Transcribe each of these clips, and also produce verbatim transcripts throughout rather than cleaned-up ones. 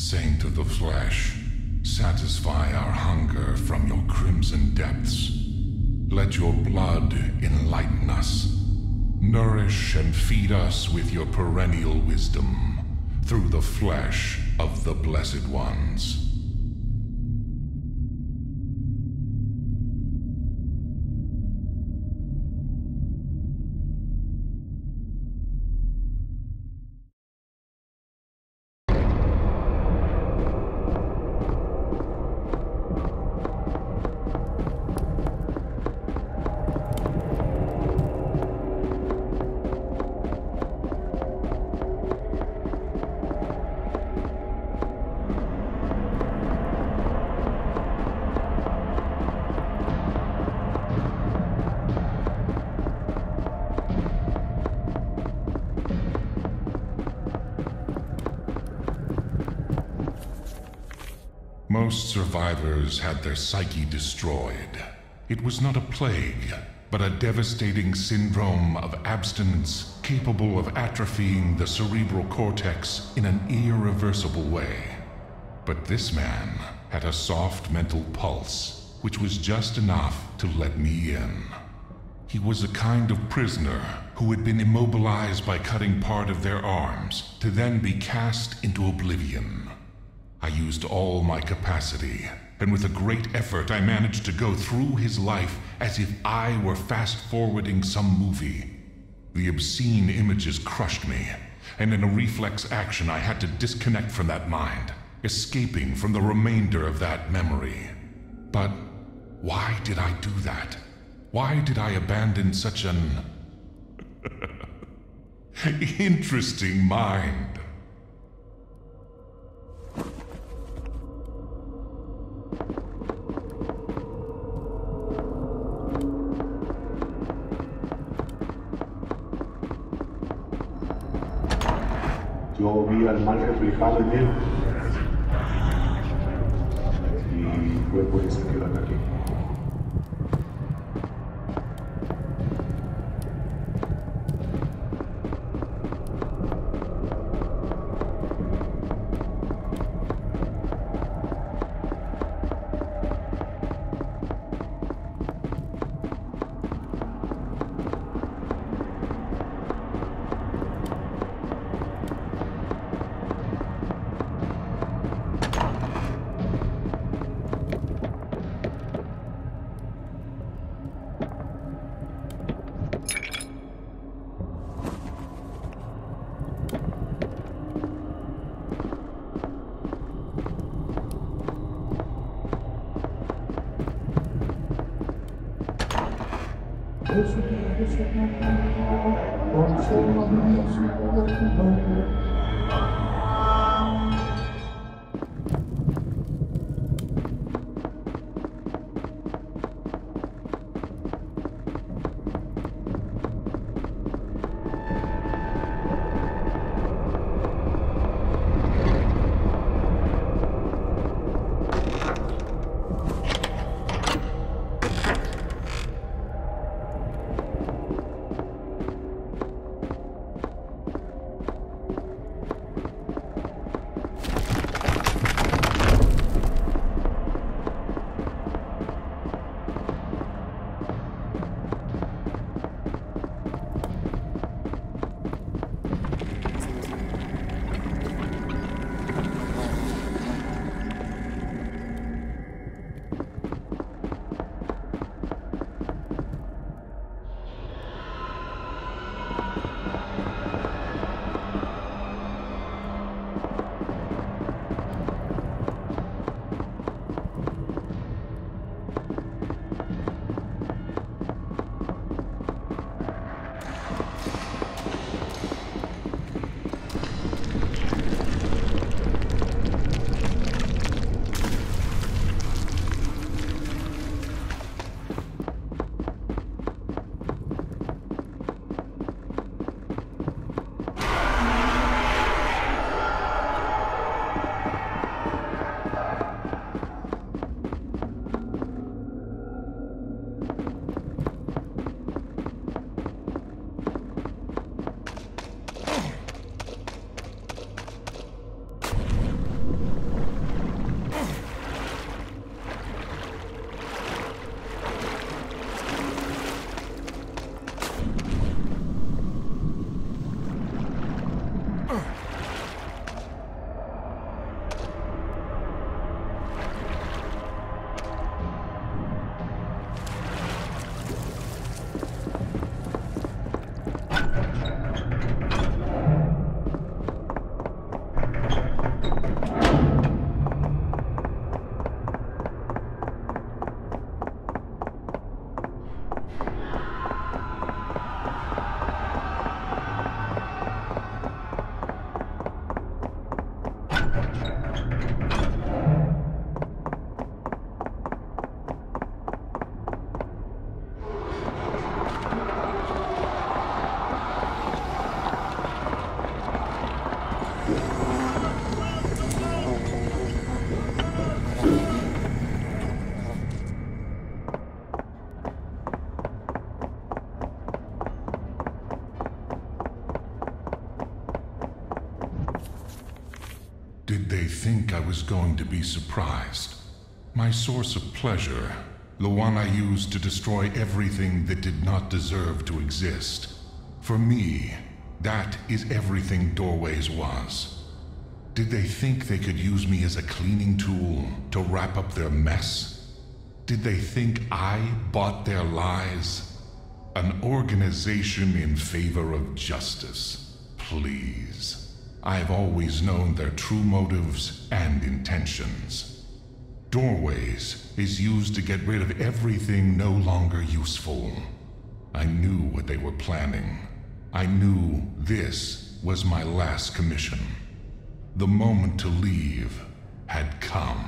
Saint of the flesh, satisfy our hunger from your crimson depths. Let your blood enlighten us. Nourish and feed us with your perennial wisdom through the flesh of the Blessed Ones. Most survivors had their psyche destroyed. It was not a plague, but a devastating syndrome of abstinence capable of atrophying the cerebral cortex in an irreversible way. But this man had a soft mental pulse, which was just enough to let me in. He was a kind of prisoner who had been immobilized by cutting part of their arms to then be cast into oblivion. I used all my capacity, and with a great effort I managed to go through his life as if I were fast-forwarding some movie. The obscene images crushed me, and in a reflex action I had to disconnect from that mind, escaping from the remainder of that memory. But why did I do that? Why did I abandon such an interesting mind? Yo vi al mal reflejado en él y fue por eso que lo ataqué. Did they think I was going to be surprised? My source of pleasure, the one I used to destroy everything that did not deserve to exist. For me, that is everything Doorways was. Did they think they could use me as a cleaning tool to wrap up their mess? Did they think I bought their lies? An organization in favor of justice. Please. I've always known their true motives and intentions. Doorways is used to get rid of everything no longer useful. I knew what they were planning. I knew this was my last commission. The moment to leave had come.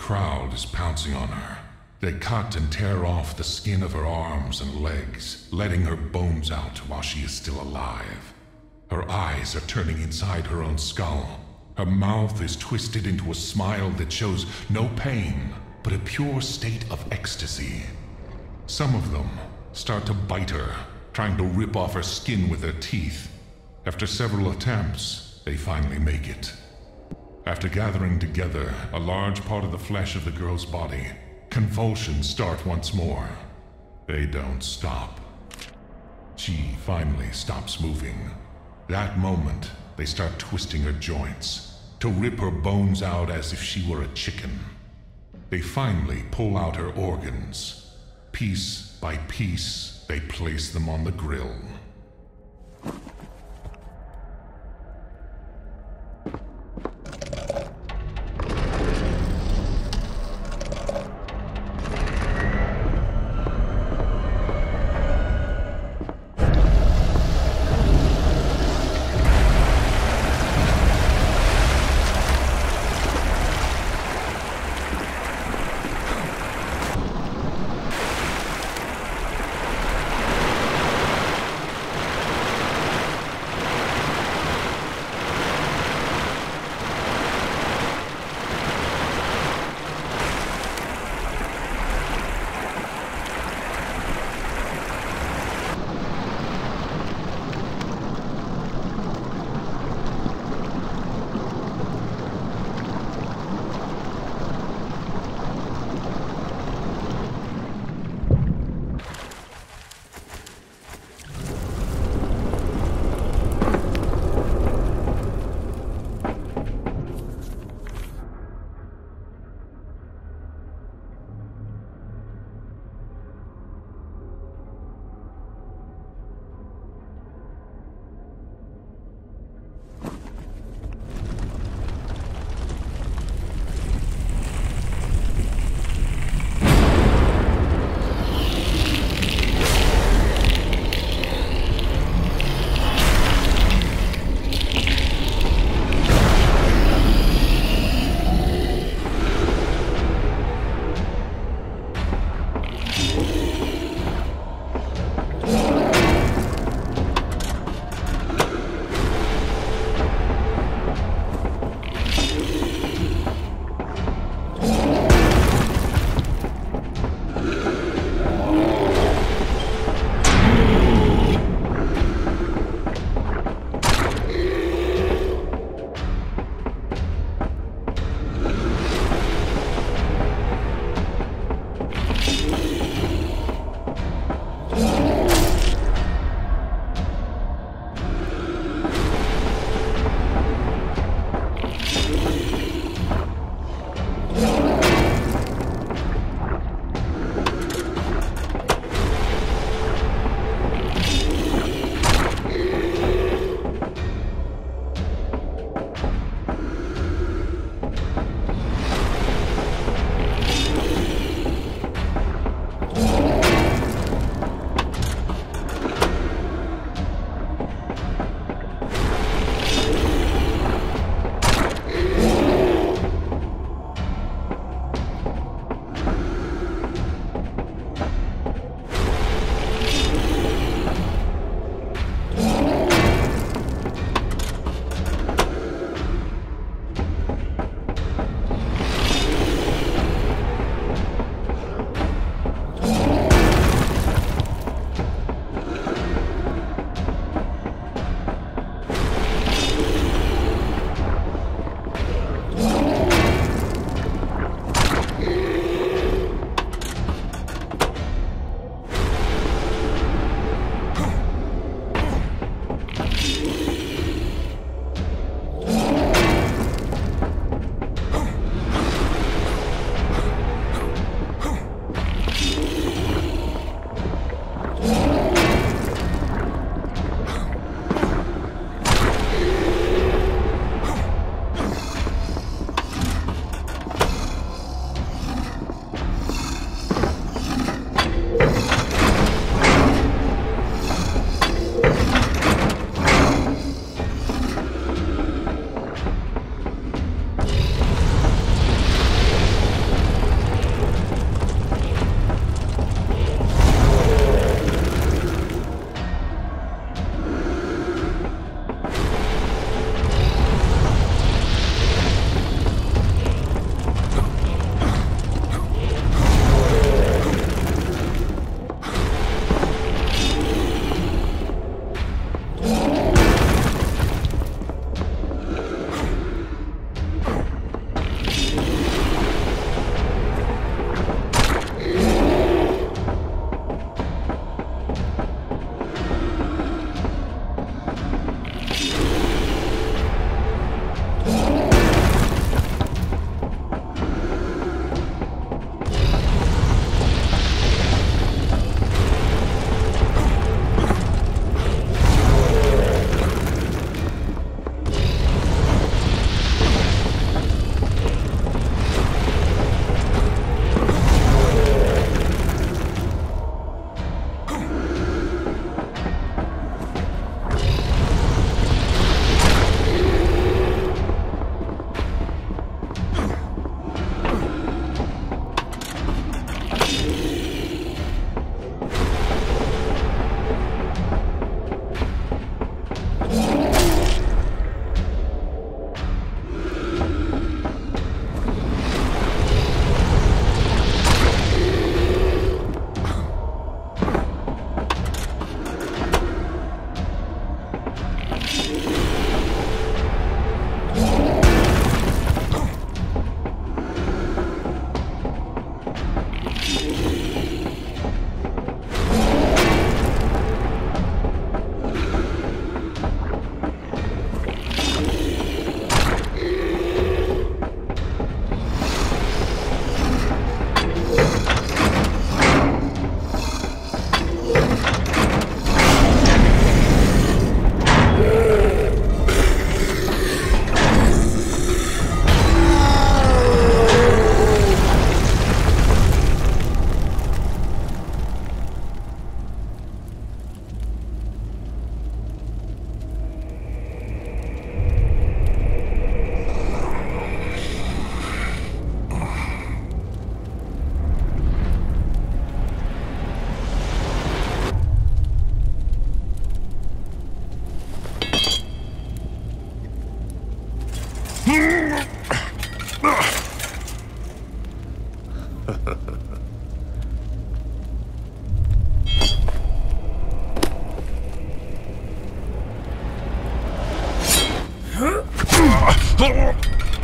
crowd is pouncing on her. They cut and tear off the skin of her arms and legs, letting her bones out while she is still alive. Her eyes are turning inside her own skull. Her mouth is twisted into a smile that shows no pain, but a pure state of ecstasy. Some of them start to bite her, trying to rip off her skin with their teeth. After several attempts, they finally make it. After gathering together a large part of the flesh of the girl's body, convulsions start once more. They don't stop. She finally stops moving. That moment, they start twisting her joints, to rip her bones out as if she were a chicken. They finally pull out her organs. Piece by piece, they place them on the grill.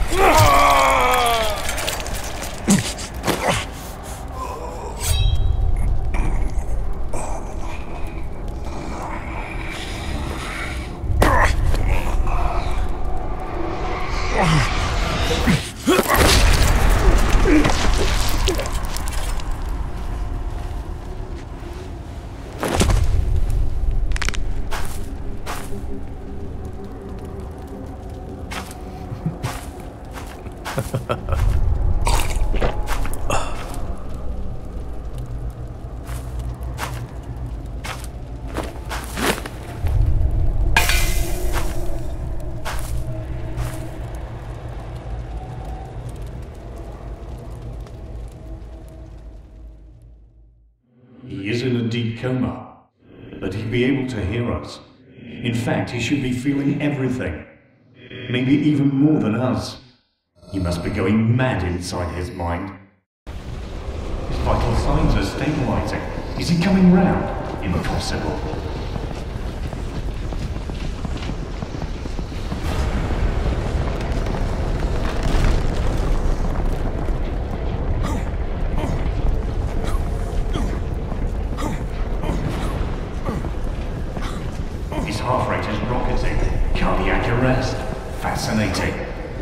He is in a deep coma, but he'd be able to hear us. In fact, he should be feeling everything. Maybe even more than us. He must be going mad inside his mind. His vital signs are stabilizing. Is he coming round? Impossible. His heart rate is rocketing. Cardiac arrest. Fascinating.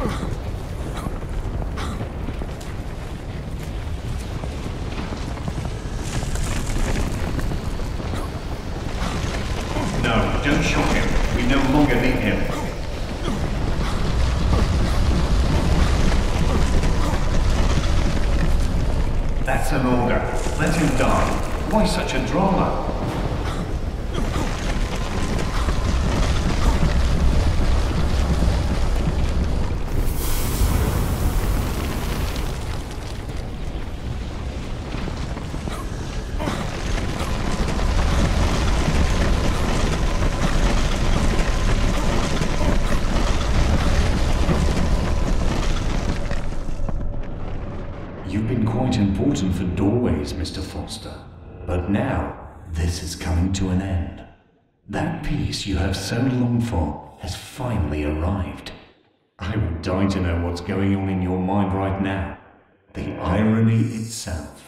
No, don't shock him. We no longer need him. That's an order. Let him die. Why such a drama? You've been quite important for doorways, Mister Foster. But now, this is coming to an end. That peace you have so longed for has finally arrived. I would die to know what's going on in your mind right now. The irony itself.